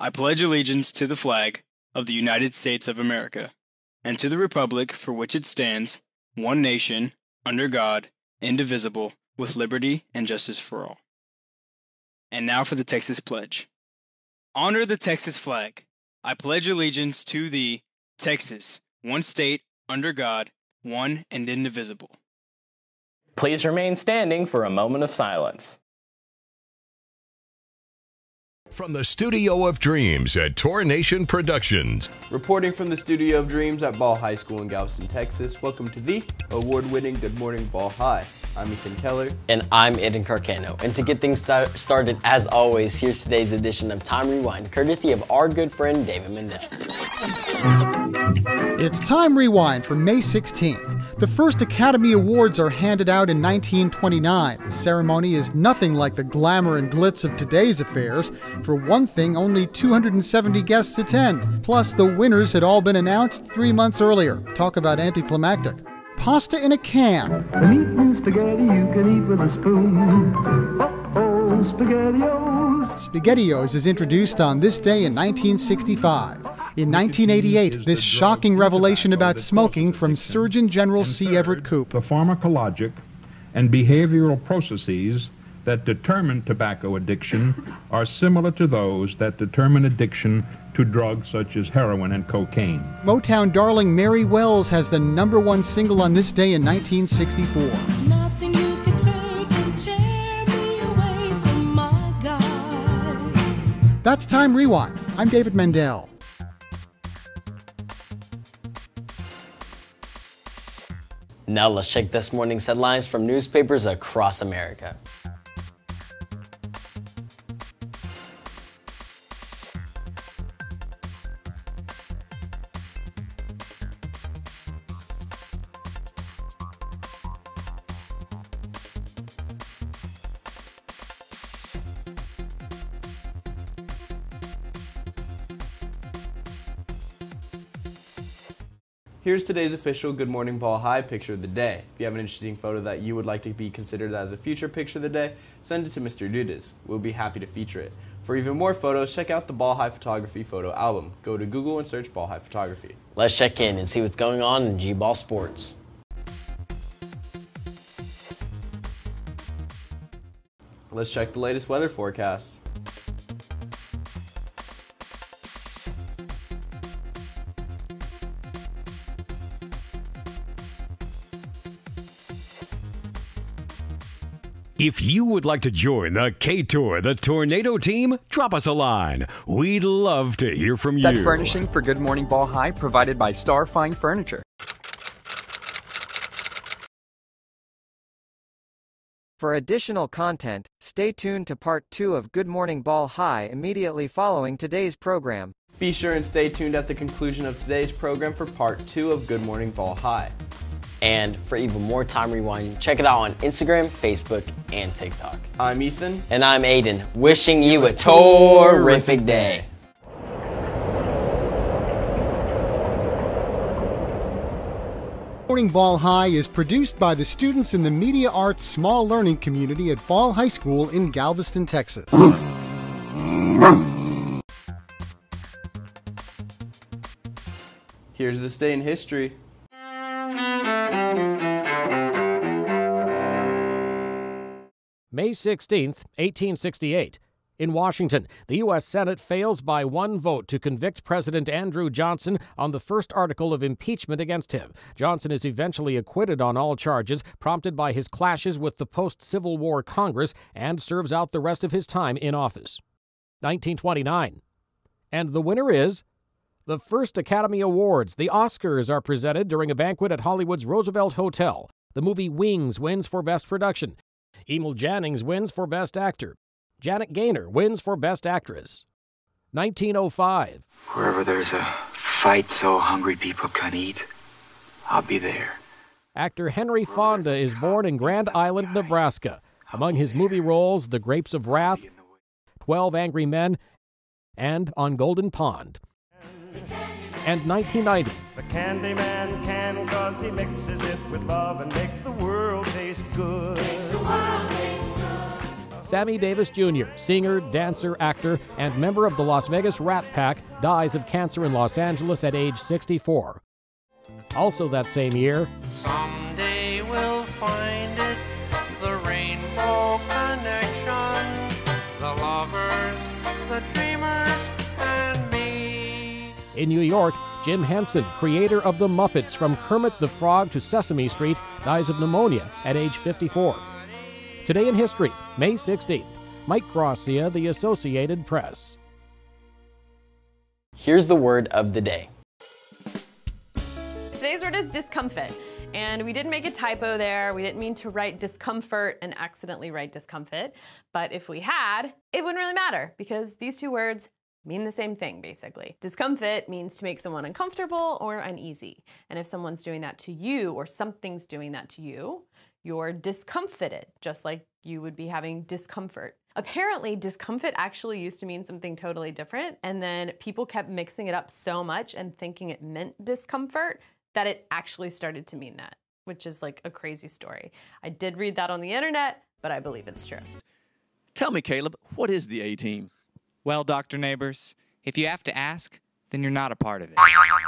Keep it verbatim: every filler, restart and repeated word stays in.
I pledge allegiance to the flag of the United States of America, and to the republic for which it stands, one nation, under God, indivisible, with liberty and justice for all. And now for the Texas Pledge. Honor the Texas flag. I pledge allegiance to the Texas, one state, under God, one and indivisible. Please remain standing for a moment of silence. From the Studio of Dreams at Tour Nation Productions. Reporting from the Studio of Dreams at Ball High School in Galveston, Texas, welcome to the award-winning Good Morning Ball High. I'm Ethan Keller. And I'm Aiden Carcano. And to get things start started, as always, here's today's edition of Time Rewind, courtesy of our good friend David Mendel. It's Time Rewind for May sixteenth. The first Academy Awards are handed out in nineteen twenty-nine. The ceremony is nothing like the glamour and glitz of today's affairs. For one thing, only two hundred seventy guests attend. Plus, the winners had all been announced three months earlier. Talk about anticlimactic. Pasta in a can. The meat and spaghetti you can eat with a spoon. Uh-oh, SpaghettiOs. SpaghettiOs is introduced on this day in nineteen sixty-five. In nineteen eighty-eight, this shocking revelation about smoking from Surgeon General C. Everett Koop. The pharmacologic and behavioral processes that determine tobacco addiction are similar to those that determine addiction to drugs such as heroin and cocaine. Motown darling Mary Wells has the number one single on this day in nineteen sixty-four. Nothing you can take can tear me away from my God. That's Time Rewind. I'm David Mendel. Now let's check this morning's headlines from newspapers across America. Here's today's official Good Morning Ball High picture of the day. If you have an interesting photo that you would like to be considered as a future picture of the day, send it to Mister Dudas. We'll be happy to feature it. For even more photos, check out the Ball High Photography photo album. Go to Google and search Ball High Photography. Let's check in and see what's going on in G-Ball sports. Let's check the latest weather forecast. If you would like to join the K-Tour, the Tornado team, drop us a line. We'd love to hear from you. Deck furnishing for Good Morning Ball High provided by Star Fine Furniture. For additional content, stay tuned to part two of Good Morning Ball High immediately following today's program. Be sure and stay tuned at the conclusion of today's program for part two of Good Morning Ball High. And for even more Time Rewind, check it out on Instagram, Facebook, and TikTok. I'm Ethan. And I'm Aiden, wishing you a terrific day. Morning Ball High is produced by the students in the Media Arts Small Learning Community at Ball High School in Galveston, Texas. Here's this day in history. May sixteenth, eighteen sixty-eight. In Washington, the U S Senate fails by one vote to convict President Andrew Johnson on the first article of impeachment against him. Johnson is eventually acquitted on all charges, prompted by his clashes with the post-Civil War Congress, and serves out the rest of his time in office. nineteen twenty-nine. And the winner is the first Academy Awards. The Oscars are presented during a banquet at Hollywood's Roosevelt Hotel. The movie Wings wins for Best Production. Emil Jannings wins for Best Actor. Janet Gaynor wins for Best Actress. nineteen oh five. Wherever there's a fight so hungry people can eat, I'll be there. Actor Henry Fonda is born in Grand Island, Nebraska. Among his movie roles, The Grapes of Wrath, Twelve Angry Men, and On Golden Pond. And nineteen ninety. The candy man can cause he mixes it with love and makes the world taste good. Makes the world taste good. Sammy Davis Junior, singer, dancer, actor, and member of the Las Vegas Rat Pack, dies of cancer in Los Angeles at age sixty-four. Also that same year, someday we'll find it, the rainbow connection, the lovers, the dreamers, and me. In New York, Jim Henson, creator of The Muppets from Kermit the Frog to Sesame Street, dies of pneumonia at age fifty-four. Today in history, May sixteenth. Mike Gracia, The Associated Press. Here's the word of the day. Today's word is discomfit. And we didn't make a typo there. We didn't mean to write discomfort and accidentally write discomfit. But if we had, it wouldn't really matter because these two words mean the same thing, basically. Discomfit means to make someone uncomfortable or uneasy. And if someone's doing that to you or something's doing that to you, you're discomfited, just like you would be having discomfort. Apparently, discomfit actually used to mean something totally different, and then people kept mixing it up so much and thinking it meant discomfort that it actually started to mean that, which is like a crazy story. I did read that on the internet, but I believe it's true. Tell me, Caleb, what is the A-Team? Well, Doctor Neighbors, if you have to ask, then you're not a part of it.